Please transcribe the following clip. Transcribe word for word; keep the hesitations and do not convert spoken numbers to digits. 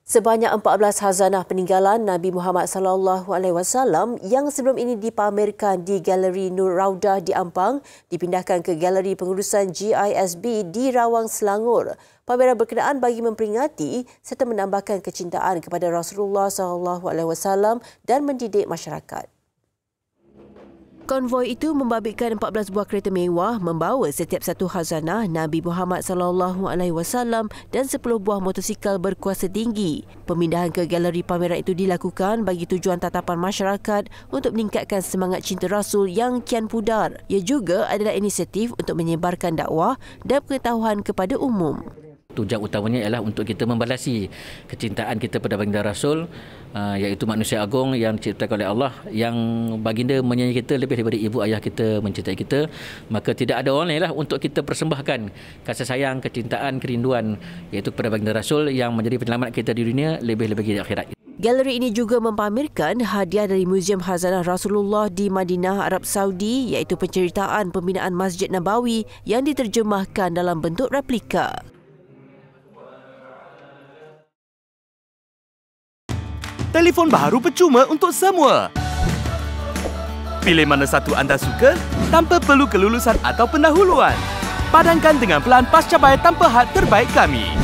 Sebanyak empat belas khazanah peninggalan Nabi Muhammad sallallahu alaihi wasallam yang sebelum ini dipamerkan di Galeri Nur Raudah di Ampang dipindahkan ke Galeri Pengurusan G I S B di Rawang, Selangor. Pameran berkenaan bagi memperingati serta menambahkan kecintaan kepada Rasulullah sallallahu alaihi wasallam dan mendidik masyarakat. Konvoi itu membabitkan empat belas buah kereta mewah membawa setiap satu khazanah Nabi Muhammad sallallahu alaihi wasallam dan sepuluh buah motosikal berkuasa tinggi. Pemindahan ke galeri pameran itu dilakukan bagi tujuan tatapan masyarakat untuk meningkatkan semangat cinta Rasul yang kian pudar. Ia juga adalah inisiatif untuk menyebarkan dakwah dan pengetahuan kepada umum. Tujuan utamanya ialah untuk kita membalasi kecintaan kita pada baginda Rasul, uh, iaitu manusia agung yang diciptakan oleh Allah, yang baginda menyayangi kita lebih daripada ibu ayah kita mencintai kita. Maka tidak ada orang lain lah untuk kita persembahkan kasih sayang, kecintaan, kerinduan, iaitu kepada baginda Rasul yang menjadi penyelamat kita di dunia lebih-lebih di akhirat. Galeri ini juga mempamerkan hadiah dari Muzium Khazanah Rasulullah di Madinah, Arab Saudi, iaitu penceritaan pembinaan Masjid Nabawi yang diterjemahkan dalam bentuk replika. Telefon baru percuma untuk semua. Pilih mana satu anda suka tanpa perlu kelulusan atau pendahuluan. Padankan dengan pelan pascabai tanpa had terbaik kami.